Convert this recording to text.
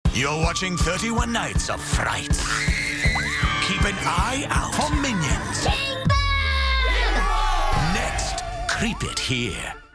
You're watching 31 Nights of Fright. Keep an eye out for minions. Next, creep it here.